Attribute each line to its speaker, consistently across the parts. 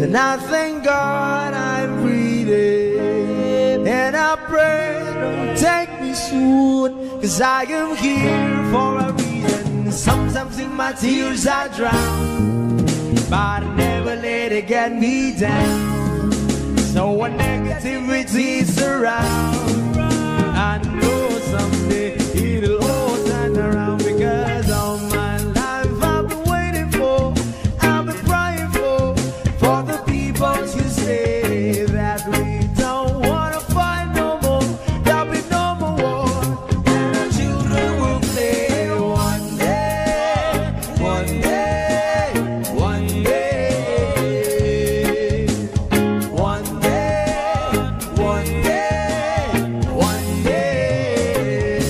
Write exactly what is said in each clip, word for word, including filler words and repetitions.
Speaker 1: And I thank God I'm breathing, and I pray don't take me soon, cause I am here for a reason. Sometimes in my tears I drown, but I never let it get me down. So when negativity surrounds, I know someday it'll all turn around, because all my life I've been waiting for, I've been crying for, for the people to say that we don't want to fight no more, there'll be no more war, and our children will play one day, one day, one day, one day, one day, one day.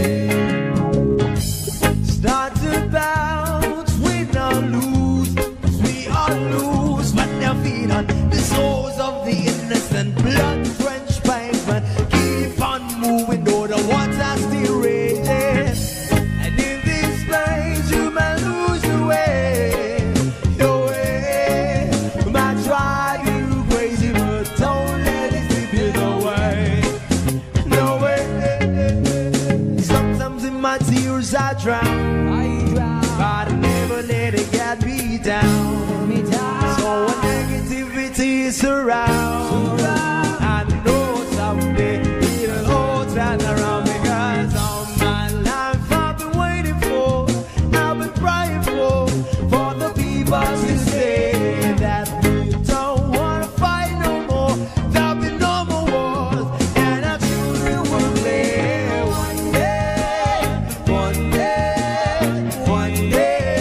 Speaker 1: Start to bounce, we not lose, we are loose, but their feet on the souls of the innocent, blood-drenched pavement. Keep on moving, though the water's still raging. And in this place, you may lose your way, your way. Might drive you crazy, but don't let it slip you away. No way. Sometimes in my tears I drown, but I never let it get me down. So when negativity surrounds, I know someday it'll all turn around, because all my life I've been waiting for, I've been crying for, for the people to say that we don't want to fight no more, there'll be no more wars, and our children will play one day, one day, one day,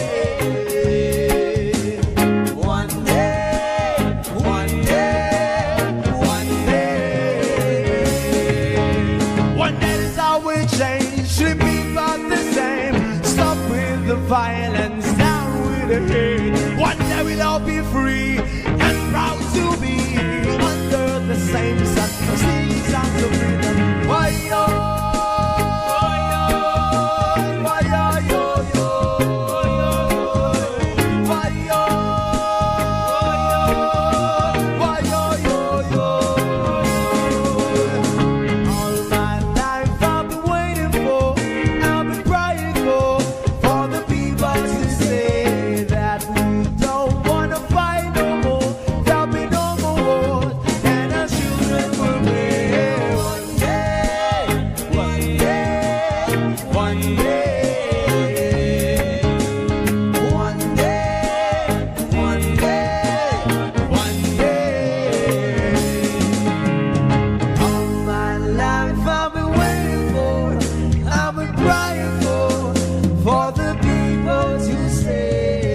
Speaker 1: one day, one day, one day. One day is how we change, should be about the same. Stop with the violence, down with the hate. One day we'll all be free and proud to be under the same sun. Singing songs of freedom. Why yo, why yo, why yo, yo, yo, why yo, why yo, yo, yo. All my life I've been waiting for, I've been crying for, for the people to say that we don't want to fight no more, there'll be no more wars, and our children will live one day, one day, one day, one day, one day, one day. All my life I've been waiting for, I've been crying for, for the people to say.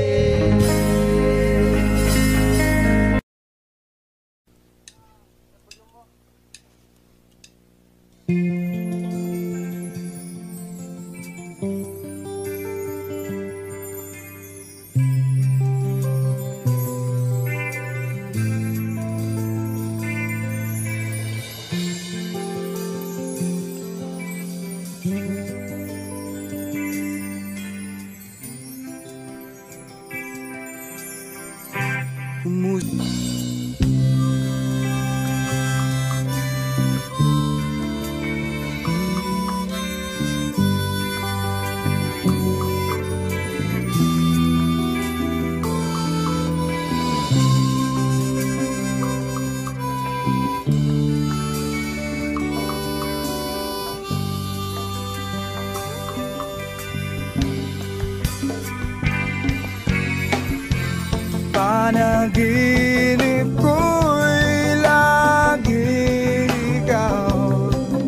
Speaker 2: Panaginip ko'y laging ikaw,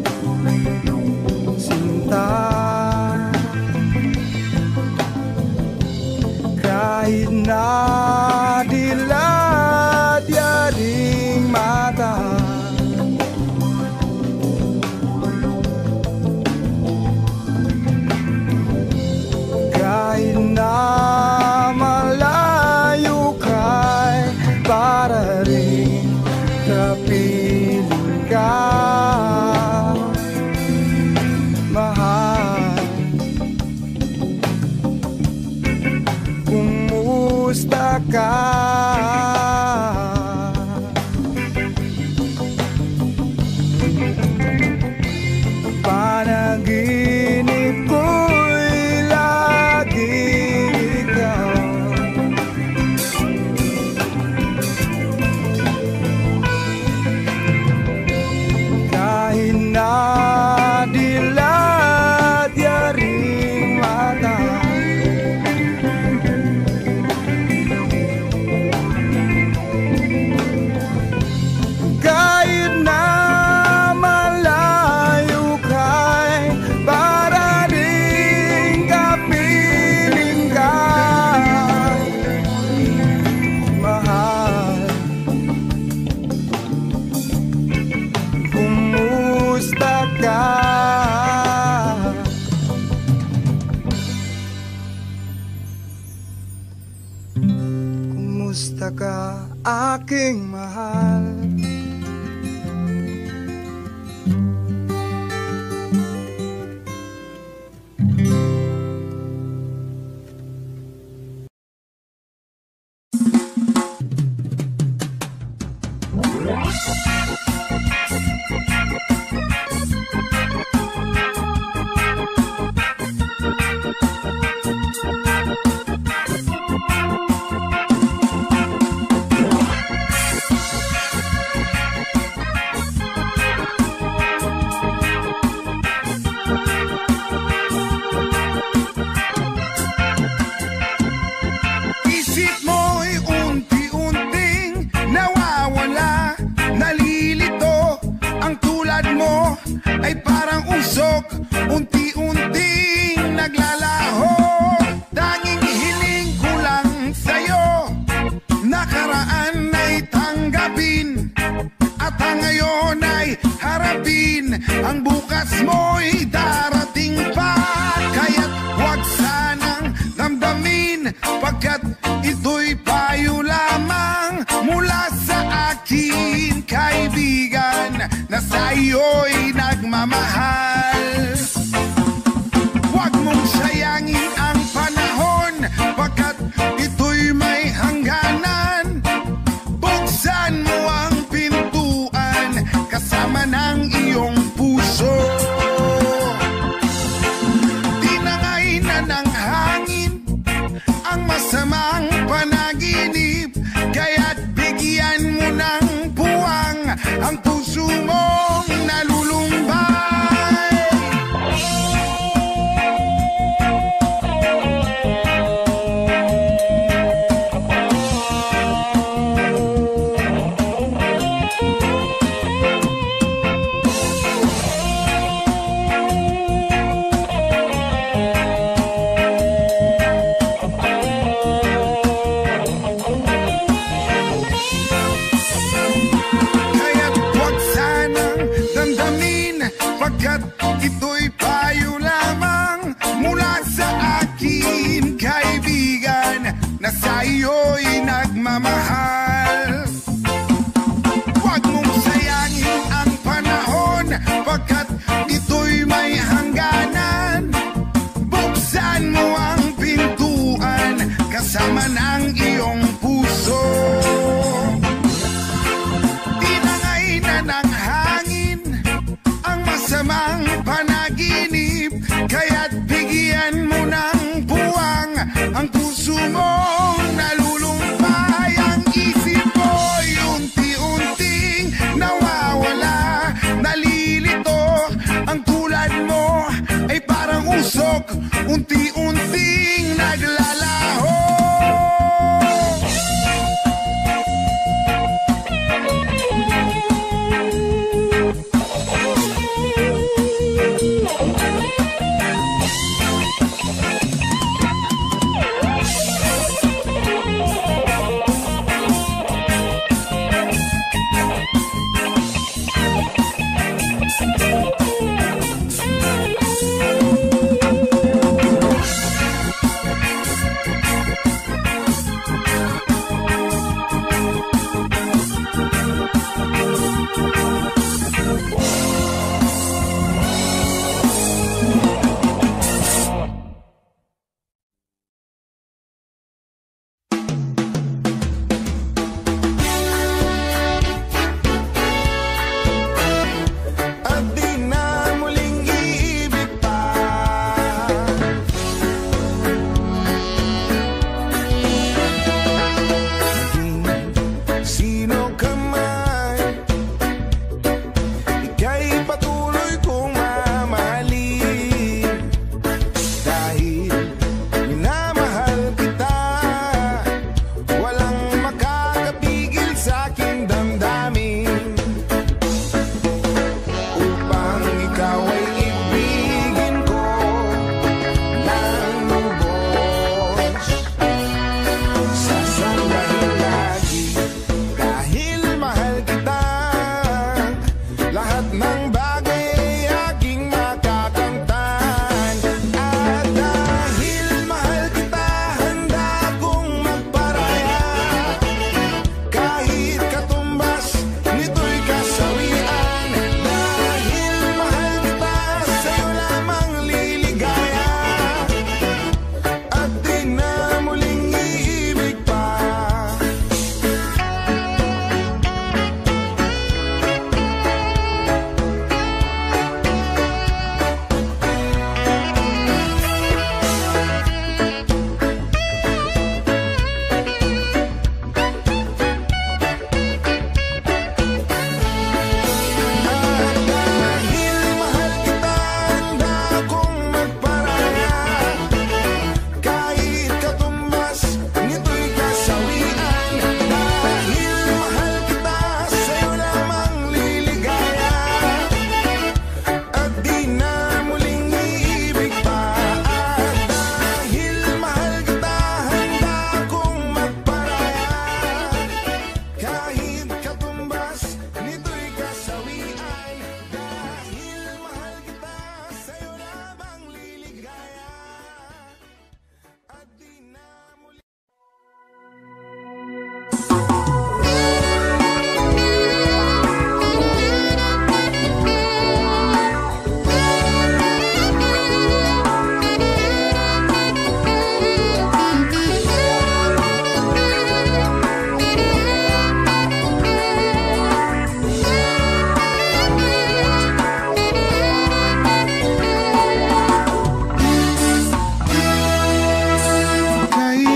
Speaker 2: sinta. Kahit na dilat yaring mata, kahit na malayo ka'y para rin kapiling ka, mahal. Kumusta ka? Kamusta ka, aking mahal?
Speaker 3: Unti-unting naglalaho. Tanging hiling ko lang sa'yo, nakaraan ay tanggapin, at ang ngayon ay harapin. Ang bukas mo'y darating pa, kaya't huwag sanang damdamin, pagkat ito'y payo lamang mula sa akin, kaibigan, na sa'yo'y nagmamahal. Huwag mong sayangin ang panahon, pagkat ito'y may hangganan. Buksan mo ang pintuan kasama ng iyong puso. Tinangay na ng hangin ang masamang panaginip, kaya't bigyan mo ng puwang ang puso mong nalulumbay. Pagkat ito'y payo lamang mula sa akin, kaibigan, na sa'yo'y nagmamahal. Huwag mong sayangin ang panahon, pagkat ito'y may hangganan. Buksan mo ang pintuan kasama ng iyong puso. Tinangay na ng hangin ang masamang panaginip, kaya't bigyan mo ng puwang ang puso mong nalulumbay. Ang isip mo'y unti-unting nawawala, nalilito. Ang tulad mo ay parang usok, unti-unting naglalaho.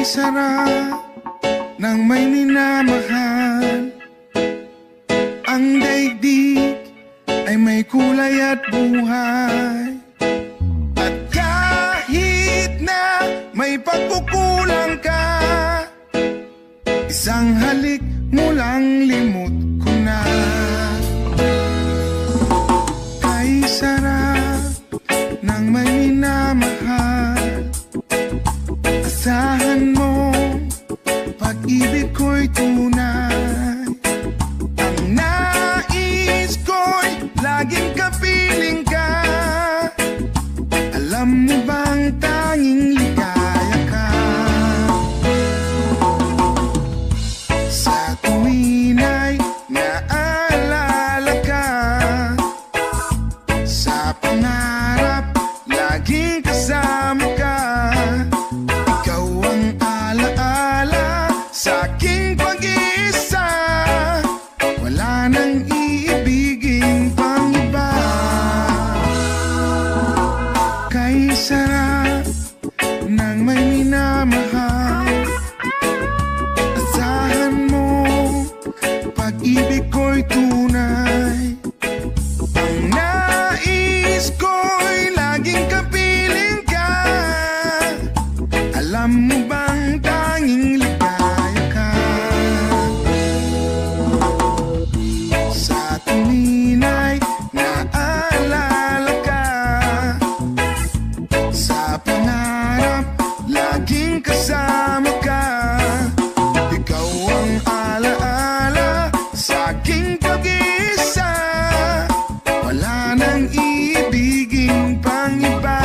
Speaker 3: sarap ng may minamahal. Ang daigdig ay may kulay at buhay. At kahit na may pagkukulang ka, isang halik mo lang limot ko na. Kay sarap ng may minamahal, asahan mo pag-ibig ko'y tunay. Ang nais ko'y laging kapiling ka. Alam mo bang tanging ligaya ka? Sa tuwin ay naalala ka, sa pangarap laging kasama ka. Ikaw ang alaala sa aking pag-iisa. Wala nang iibigin pang iba. Kay sarap ng may minamahal, asahan mo pag-ibig ko'y tunay. Ang nais ko'y laging kapiling ka. Alam mo bang tanging ligaya ka? Sa tuwin ay naalala ka, sa pangarap laging kasama ka. Ikaw ang alaala sa aking pag-iisa. Wala nang iibigin pang iba.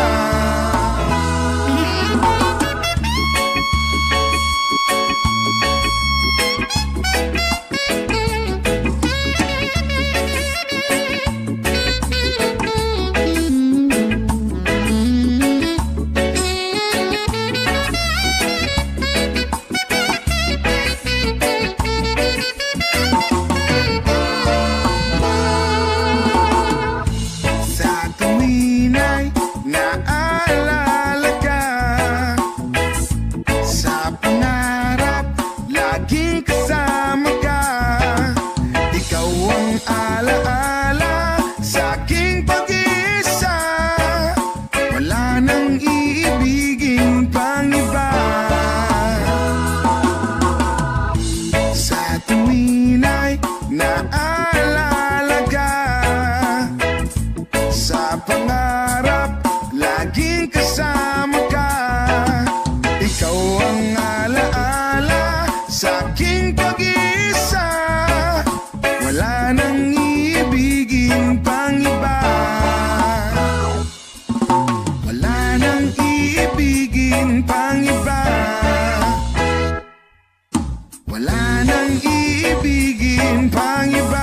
Speaker 3: Sa tuwin ay naalala ka, sa pangarap laging kasama ka. Ikaw ang alaala sa aking pag-iisa. Wala nang iibigin pang iba. Sa tuwin ay naalala ka, sa pangarap laging kasama ka. Ikaw ang alaala sa aking pag-iisa. Wala nang iibigin pang iba. Wala nang iibigin pang iba. Wala nang iibigin pang iba.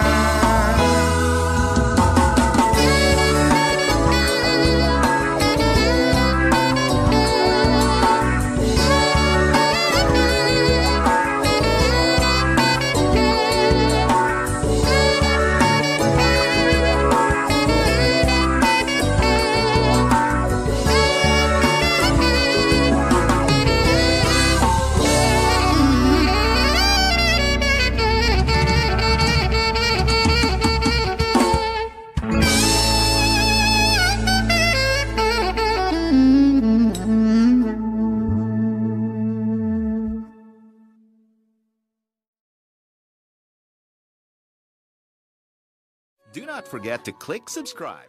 Speaker 4: Do not forget to click subscribe.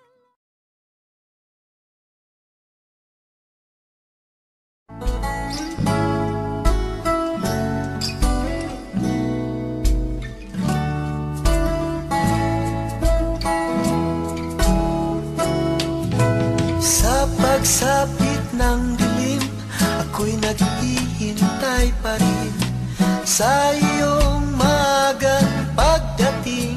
Speaker 1: Sa pagsapit ng dilim, ako'y naghihintay pa rin sa iyong maagang pagdating.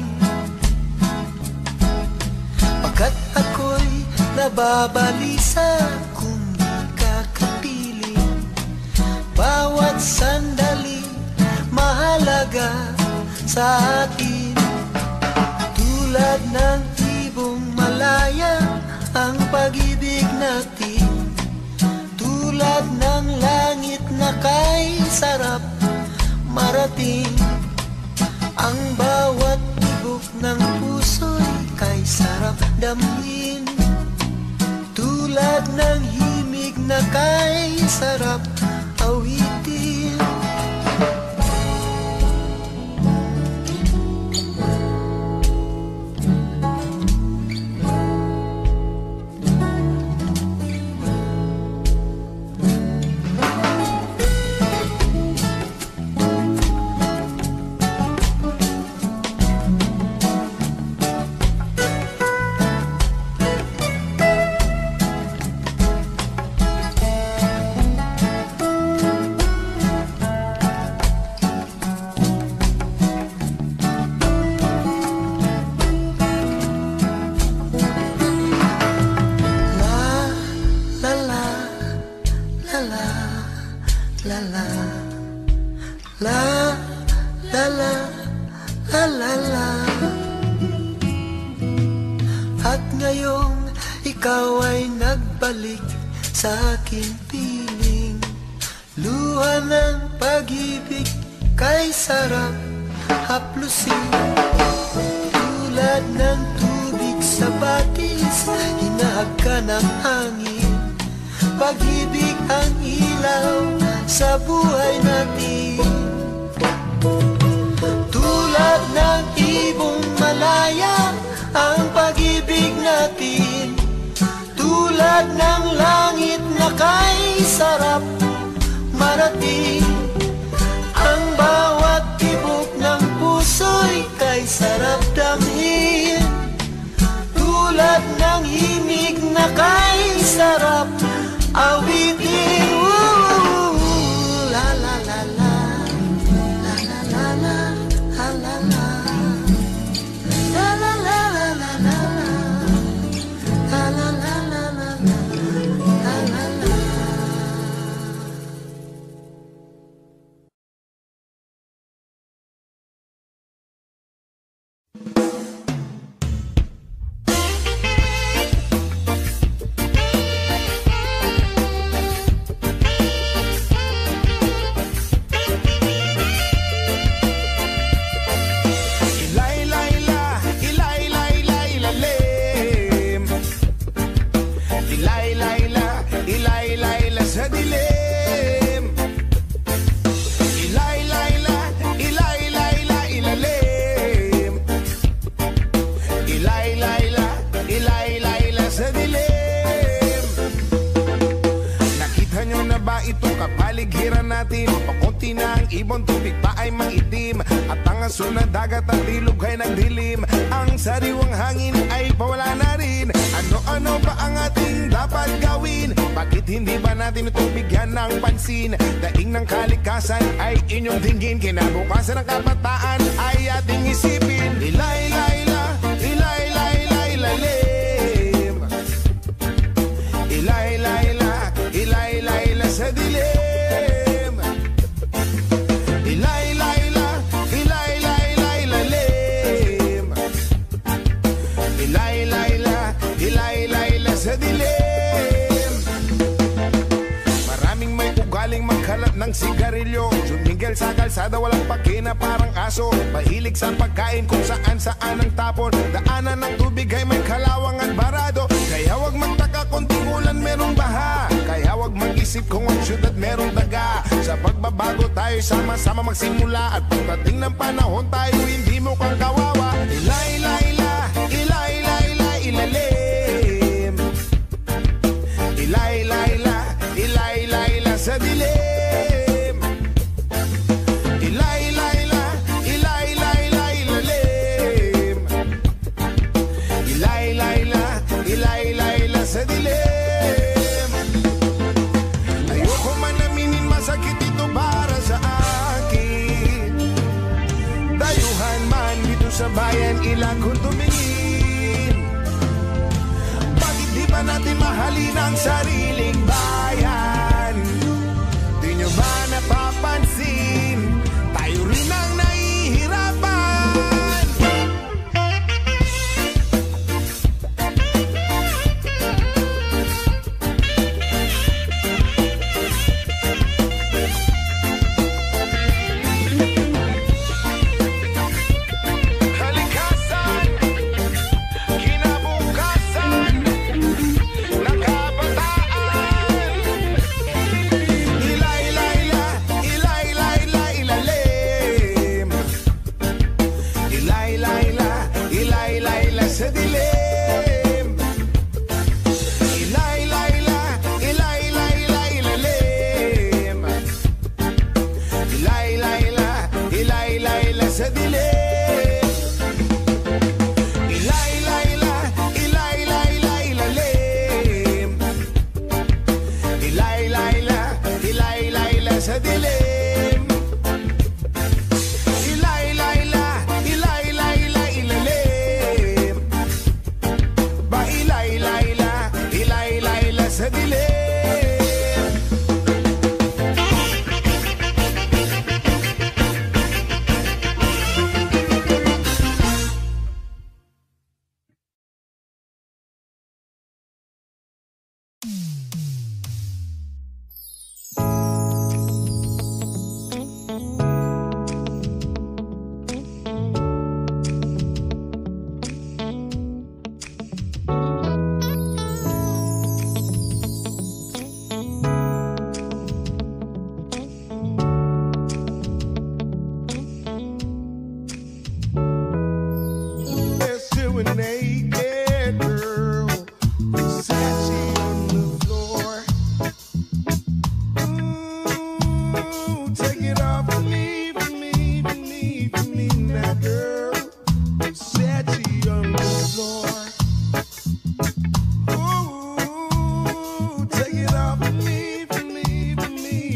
Speaker 1: Pagkat ako'y nababalisa kung di ka kapiling. Bawat sandali mahalaga sa atin. Tulad ng ibong malaya ang pag-ibig natin. Tulad ng langit na kaya
Speaker 5: damdamin, tulad ng himig na kay sarap awitin. At ngayong ikaw ay nagbalik sa aking piling, luha ng pag-ibig kay sarap haplusin. Tulad ng tubig sa batis, hinahag ka ng hangin, pag-ibig ang ilaw sa buhay natin. Tulad ng ibong malaya ang pag-ibig natin, tulad ng langit na kay sarap marating. Ang bawat tibok ng puso'y kay sarap damhin, tulad ng himig na kay sarap awitin. Woo! La la la la, la la la la, la la la.
Speaker 6: Kapaligiran natin, pakunti na ang ibon, tubig pa ay mangitim, at ang aso na dagat at ilog ay nagdilim. Ang sariwang hangin ay pawala na rin. Ano-ano ba ang ating dapat gawin? Bakit hindi ba natin ito bigyan ng pansin? Daing ng kalikasan ay inyong tingin, kinabukasan ng kabataan ay ating isipin. Ilay-layla, ilay-layla, ilalim, ilay-layla, ilay-layla sa dilim. Ilay-layla, ilay-layla, ilalim, ilay-layla, ilay-layla sa dilim. Maraming may ugaling magkalat ng sigarilyo, sumingil sa kalsada walang pakina parang aso, mahilig sa pagkain kung saan saan ang tapon, daanan ng tubig ay may kalawang at barado. Kaya wag magtaka kung tingulan merong baha, kaya wag mag-isip kung ang syudad merong daga. Sa pagbabago tayo sama-sama magsimula, at pagdating ng panahon tayo hindi mo kang kawawa. Ilay-layla, ilay-layla, ilalim, ilay-layla, ilay-layla sa dilim. Ilay-layla, ilay-layla, ilalim, ilay-layla, ilay-layla sa dilim. Ayoko man aminin, masakit ito para sa akin. Dayuhan man dito sa bayan, ilang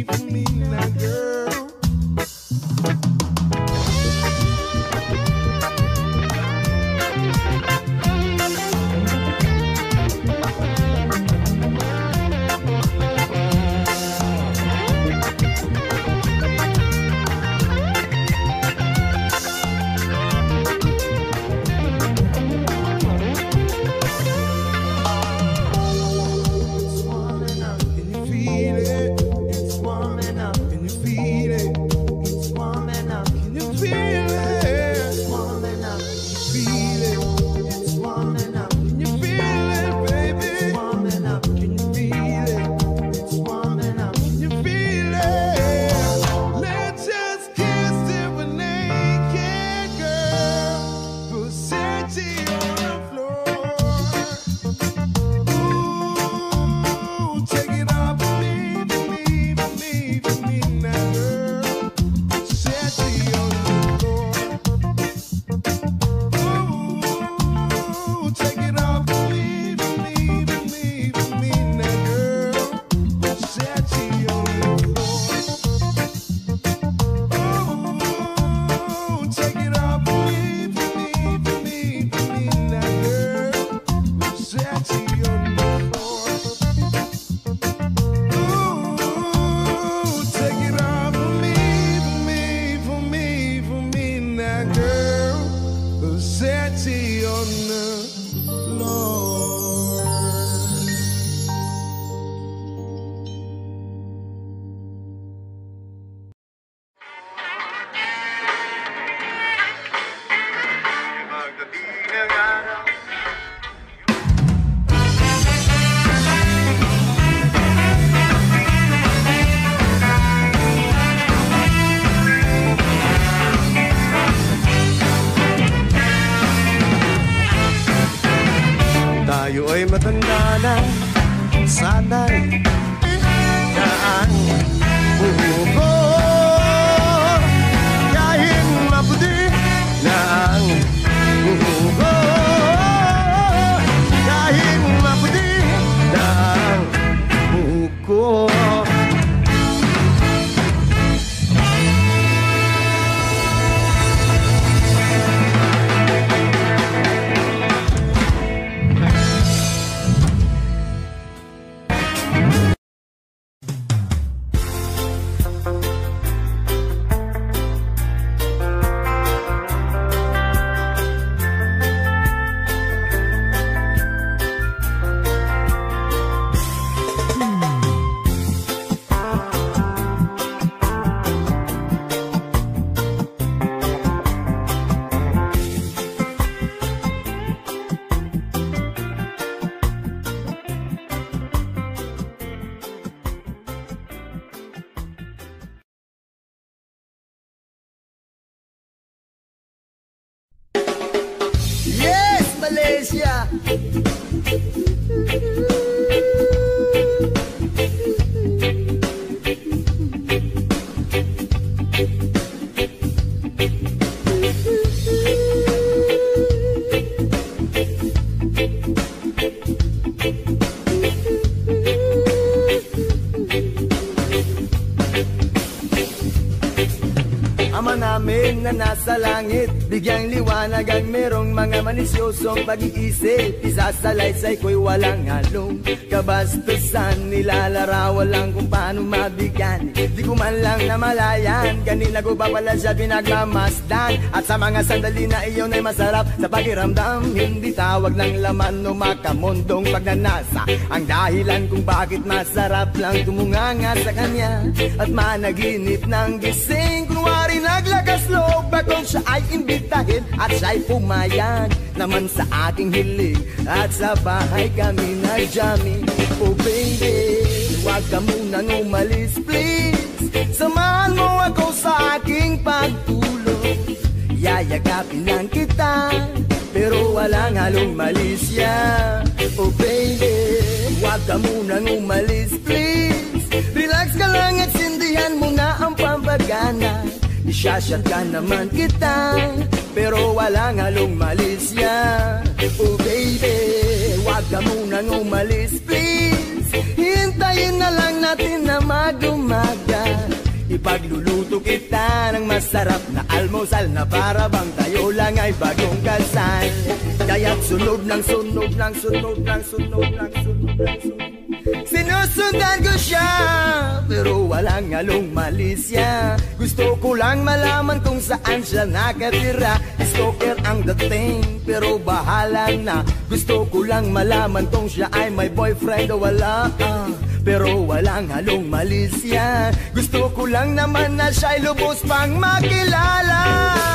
Speaker 6: me, for me now, girl.
Speaker 5: Tayo ay matanda na, sana'y daan buko. Kahit maputi na ang buko, kahit maputi na ang buko.
Speaker 1: Yes, Malaysia! Ama namin na nasa langit, bigyang liwanag ang merong mga manisyosong pag-iisip. Isasalaysay ko'y walang halong kabastusan, nilalarawan lang kung paano mabigyan. Di ko man lang namalayan, kanina ko pa pala siya pinagmamasdan. At sa mga sandali na iyon ay masarap sa pakiramdam, hindi tawag ng laman o makamundong pagnanasa ang dahilan kung bakit masarap lang tumunganga sa kanya at managinip ng gising. Kunwari naglakas loob akong siya ay imbitahin at siya'y pumayag naman sa aking hiling. At sa bahay kami nag-jamming. Oh baby, huwag ka munang umalis please, samahan mo ako sa aking pagtulog. Yayagapin lang kita pero walang halong malisya. Oh baby, huwag ka munang umalis please, relax ka lang at sindihan mo na ang pampagana. Isyashot ka naman kita pero walang halong malisya. Oh baby, huwag ka munang umalis please, hintayin na lang natin na mag-umaga.
Speaker 7: Ipagluluto kita ng masarap na almusal na para bang tayo lang ay bagong kasal. Kaya't sunod ng sunod ng sunod ng sunod ng sunod ng sunod. Sinusundan ko siya, pero walang halong malisya. Gusto ko lang malaman kung saan siya nakatira. Stalker ang dating, pero bahala na. Gusto ko lang malaman kung siya ay may boyfriend o wala, uh, pero walang halong malisya. Gusto ko lang naman na siya'y lubos pang makilala.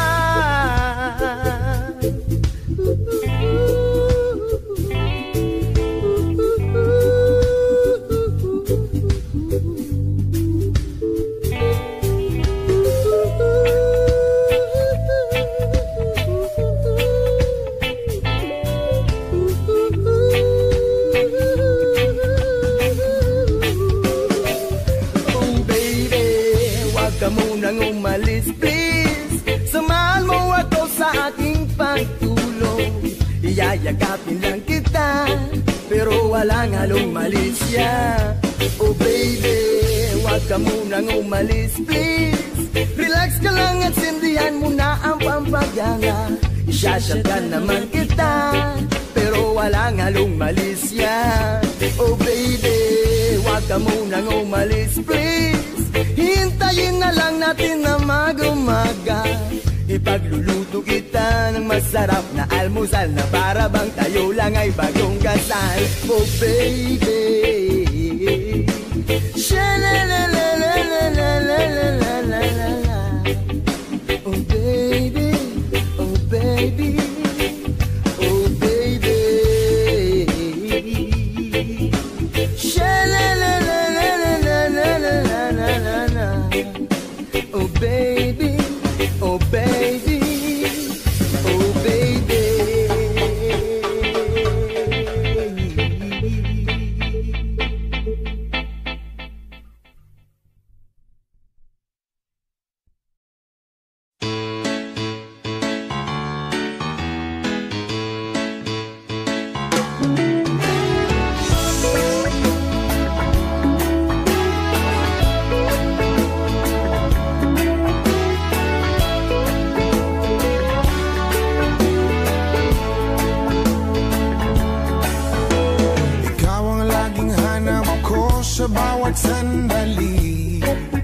Speaker 7: Munang umalis, please. Samahan mo ako sa aking pagtulong. Iyayakapin lang kita, pero walang halong malisya. Oh baby, wag ka munang umalis, please. Relax ka lang at sindihan mo na ang pampagana. Isyasyakan naman kita, pero walang halong malisya. Oh baby, wag ka munang umalis, please. Hintayin na lang natin na mag-umaga. Ipagluluto kita ng masarap na almusal na para bang tayo lang ay bagong kasal. Oh baby, sha-la-la-la-la-la-la-la-la-la. Oh baby, oh baby, oh baby, sha-la-la-la-la-la-la-la-la-la. Oh baby, oh baby, oh baby.
Speaker 6: Sa bawat sandali,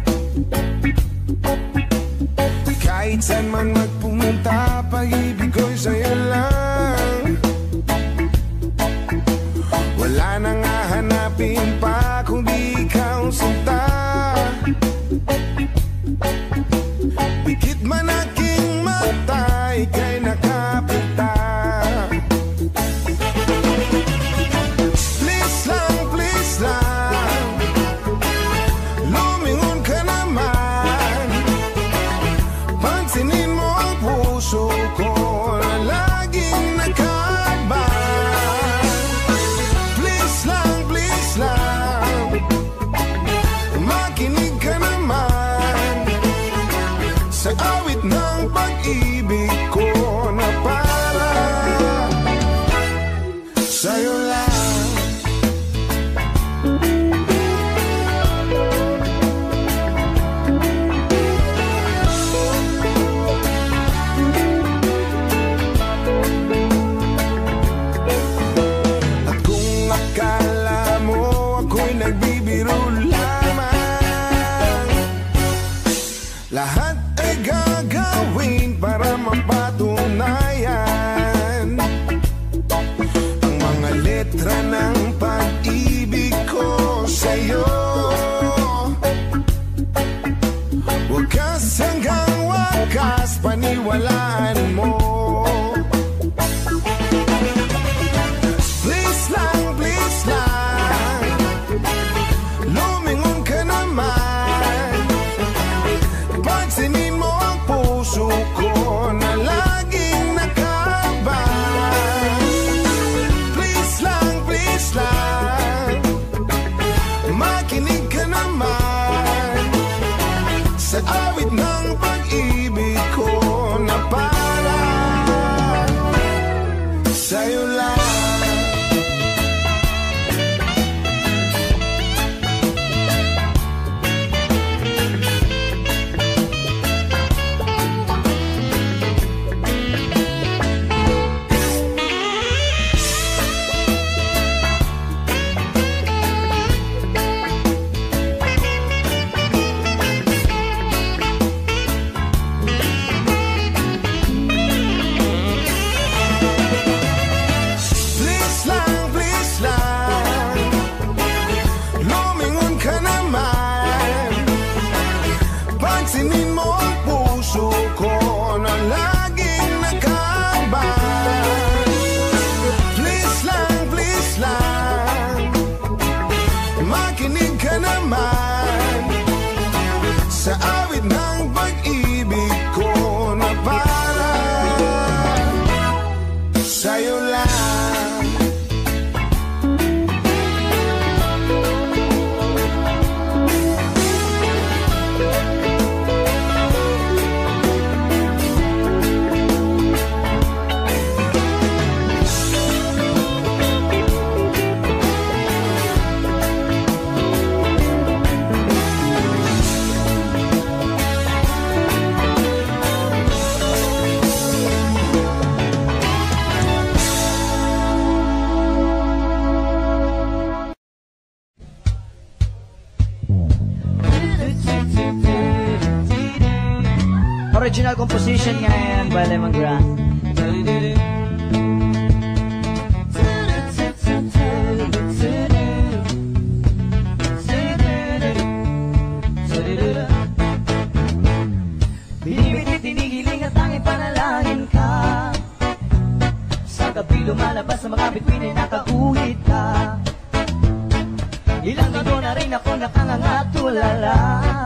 Speaker 6: kahit saan man magpumunta, pag-ibig ko'y sa'yo lang. Wala nang hahanapin pa kundi ikaw sinta. Pikit man aking mata, ika'y nakapita. Please lang, please lang, lumingon ka naman. Pansinin mo ang puso ko na laging nakaban. Please lang, please lang, makinig ka naman sa awit ng pag-ibig ko na para sa'yo lang. Lahat ay gagawin
Speaker 8: Original composition nga yan by Lemongrass.
Speaker 7: Binibit-tinigiling at tanging panalangin ka. Sa gabi lumalabas sa mga bituin ay nakaguhit ka. Ilang linggo na rin ako nakangangatulala.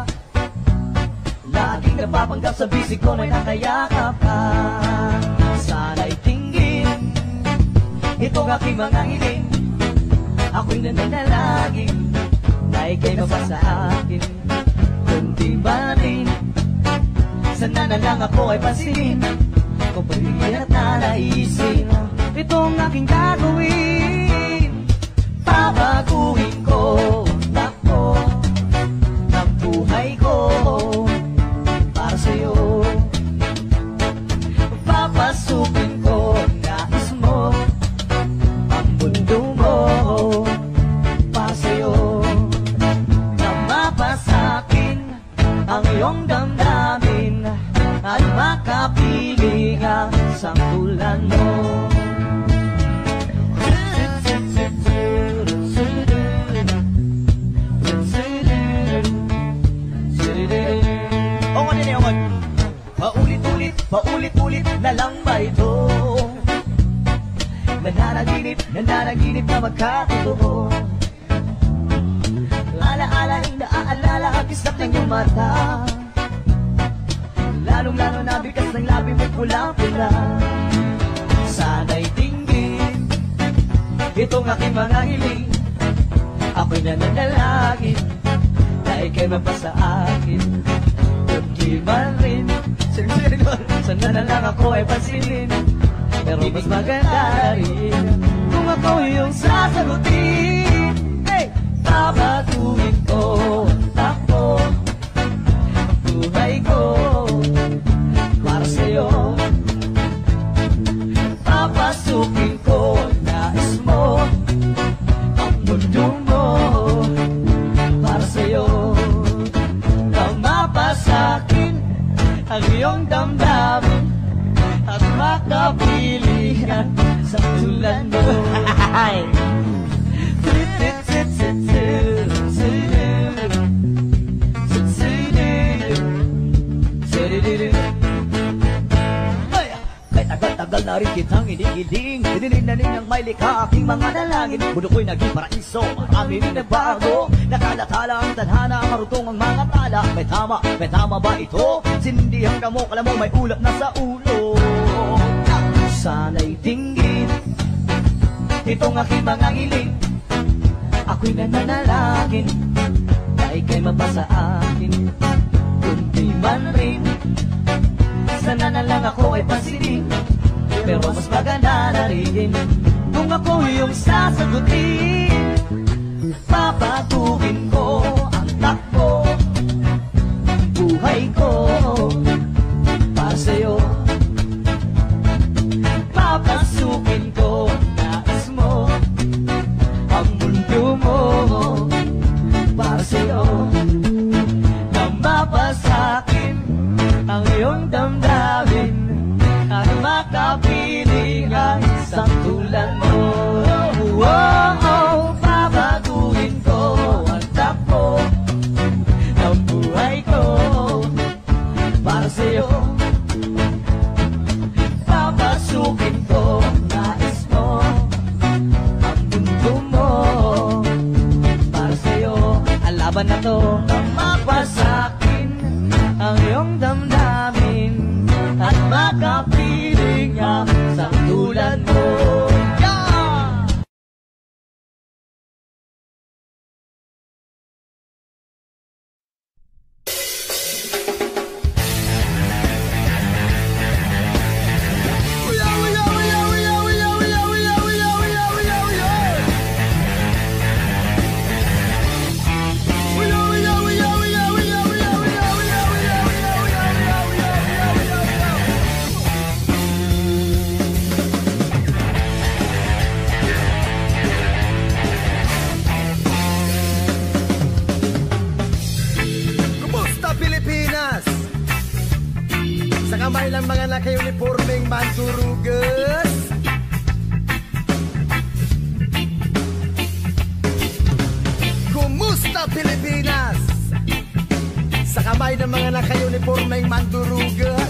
Speaker 7: Laging napapanggap sa bisig ko na'y nakayakap ka. Sana'y tinggin itong aking mga hiling. Ako'y nananalangin na ika'y mapasa akin. Kundi ba rin sana na lang ako ay pansinin kung pagiging at nanaisin itong aking gagawin. Pabaguhin ko takbo ng buhay ko para sa'yo. Papasukin ko nais mo ang mundo mo para sa'yo. Na mapasakin ang iyong damdamin at makapiling ang sangkulan mo. O ano na yun? Paulit-ulit, paulit-ulit na lang ba ito? Nananaginip, nananaginip na magkatotoo. Alaala, inaalala ang kislap ng iyong mata. Lalong-lalo na bigas ng labi mo'y pula-pula. Sana'y tinggin itong aking mga hiling. Ako'y nananalangin na ika'y mapasa akin. Kundi man rin sana na lang ako ay pansinin. Pero mas maganda rin kung ako yung sasagutin. Hey! Pabaguhin ko takbo ang buhay ko para sa'yo. Papasukin ko nais mo ang mundo mo para sa'yo. Nang mapasakin ang iyong damdamin at makapilingan sa tulan mo. Tagal na rin kitang inigiling, dinilig na rin ang may likha aking mga dalangin. Mundo ko'y naging paraiso, marami rin nagbago. Nakalatala ang tadhana, marutong ang mga tala. May tama, may tama ba ito? Sindihan ka mo, kala mo may ulap na sa ulo. Sana'y tinggin itong aking mga hiling. Ako'y nananalangin na ika'y mapasa akin. Kundi man rin sana na lang ako ay pansinin. Pero mas maganda na rin kung ako yung sasagutin. Papatukin ko ang takbo ng buhay ko para sa'yo. Papasukin ko nais mo ang mundo mo para sa'yo. Nang mapasakin ang iyong damdamin at makapiling ang isang tulan mo. Oh, oh, oh. kamay ng mga naka-uniformeng mandurugas. Kumusta Pilipinas? Sa kamay ng mga naka-uniformeng mandurugas.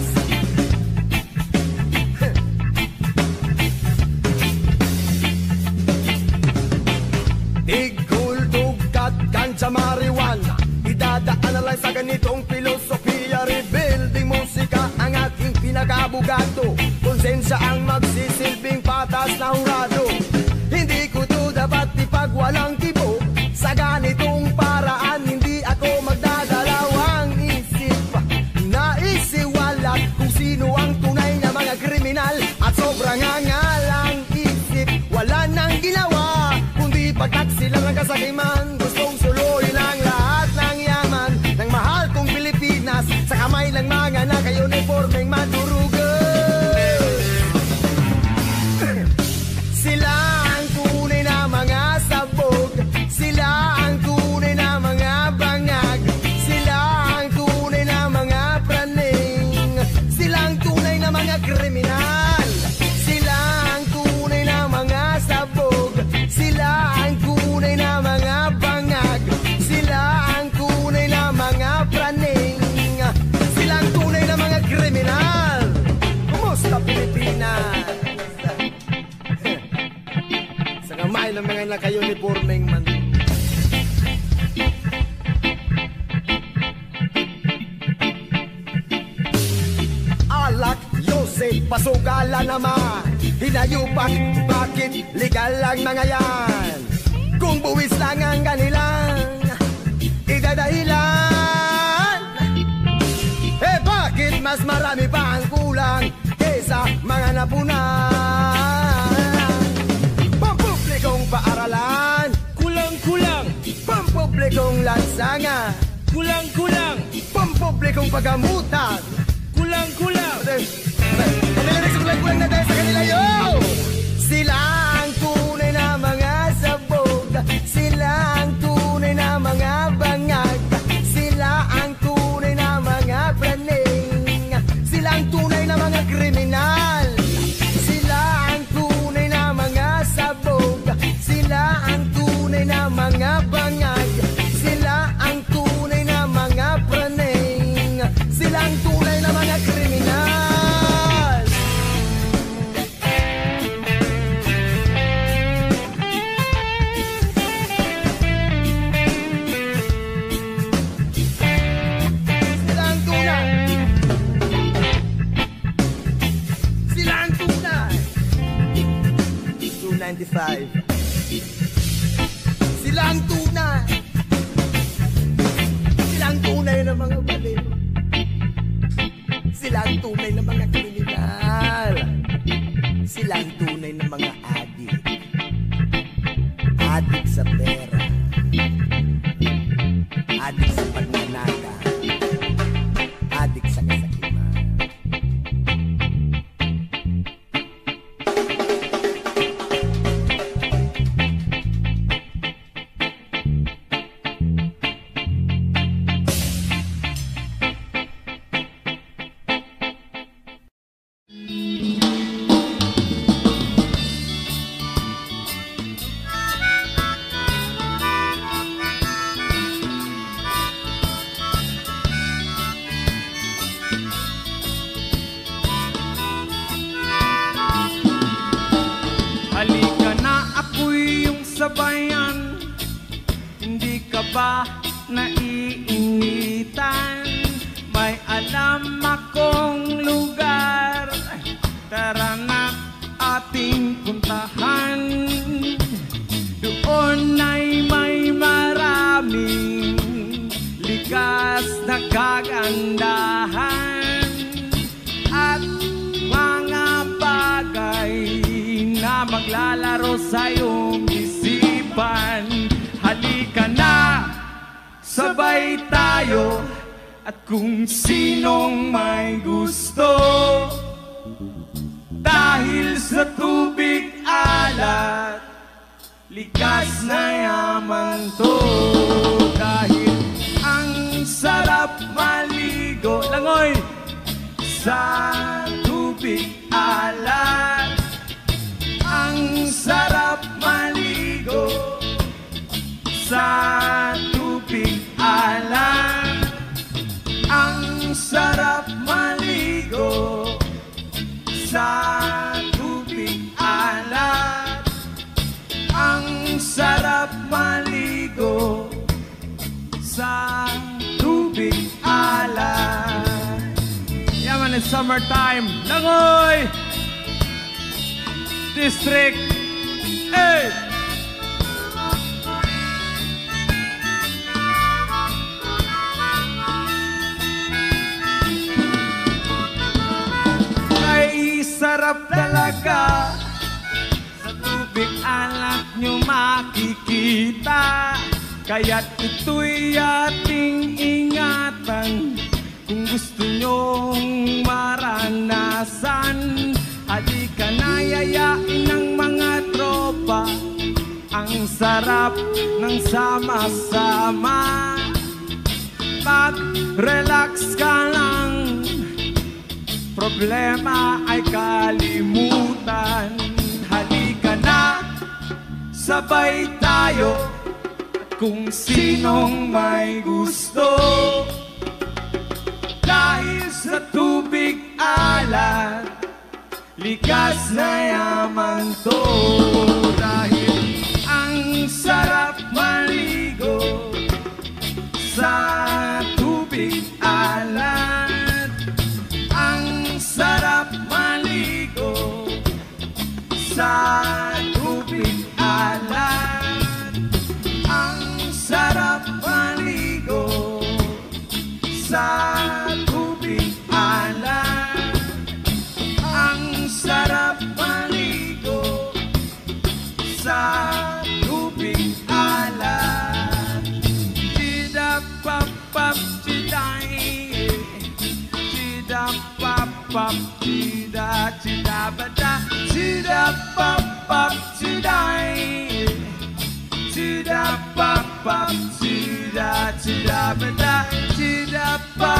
Speaker 7: Tigkultugkat kanta marijuana, idadaan na lang sa ganitong filosofiya. Rebuilding musika ang ating pinakabugato, konsensya ang magsisilbing patas na hurado. Hindi ko to dapat ipagwalang tipo, sa ganitong paraan hindi ako magdadalawang isip. Naisiwalat kung sino ang tunay na mga kriminal, at sobrang angalang isip. Wala nang ginawa kundi pagtaksilan ang kasakiman. Gustong suluhin ang lahat ng yaman ng mahal kong Pilipinas sa kamay ng mga naka-uniformeng mandurugas. Sila ang tunay na mga sabog, sila ang tunay na mga bangag, sila ang tunay na mga praning, sila ang tunay na mga kriminal. Sila ang tunay na mga sabog, sila ang tunay na mga bangag, sila ang tunay na mga praning, sila ang tunay na mga kriminal. Kumusta Pilipinas? Sa kamay ng mga naka-uniformeng man. Alak, Yosef, pasugala naman. Hinayupak, bakit legal ang mga yan? Kung buwis lang ang kanilang idadahilan, eh bakit mas marami pa ang kulang kesa mga napunan? Pampublikong paaralan, kulang-kulang. Pampublikong lansangan, kulang-kulang. Pampublikong pagamutan, kulang-kulang. Pamilinig sa kulang-kulang na dahil sa kanila, yo! Sila ang tunay na mga sabog, sila ang tunay na mga bangag, sila ang tunay na mga praning, sila ang tunay na mga kriminal. Sila ang tunay na mga sabog, sila ang tunay na mga bangag, sila ang tunay na mga praning, sila ang tunay na mga kriminal. Sila ang tunay. Sila ang tunay. two ninety-five. Sila ang tunay. Sila ang tunay na mga baliw. Sila ang tunay na mga kriminal. Sila ang tunay na mga adik. Adik sa pera. Adik sa pagnanaka. Adik sa kasakiman.
Speaker 9: Halika na, ako'y iyong sabayan. Hindi ka ba naiinitan? May alam akong lugar, tara na ating puntahan. Doon ay may maraming likas na kagandahan at mga bagay na maglalaro sa iyong isipan. Halika na, sabay tayo, at kung sinong may gusto, dahil sa tubig alat, likas na yaman to. Dahil ang sarap maligo, langoy, sa tubig alat. Ang sarap maligo sa tubig alat. Ang sarap maligo sa tubig alat. Ang sarap maligo sa tubig alat. Yaman, it's summertime. Langoy! District. Hey! Ay, sarap talaga. Sa tubig alat nyo makikita. Kaya't ito'y ating ingatan. Kung gusto nyong maranasan, halika na, yayain ng mga tropa. Ang sarap ng sama-sama. Mag-relax ka lang, problema ay kalimutan. Halika na, sabay tayo. Kung sinong may gusto, dahil sa tubig alat, likas na yaman to. Dahil ang sarap maligo sa tubig alat. Ang sarap maligo sa tubig alat. Ang sarap maligo sa tubig alat. Ang sarap maligo sa tubig alat. Chida-pap-pap, chiday. Chida-pap-pap, chida, chida-bada. Chida-pap-pap, chiday. Chida-pap-pap, chida, chida-bada. Chida-pap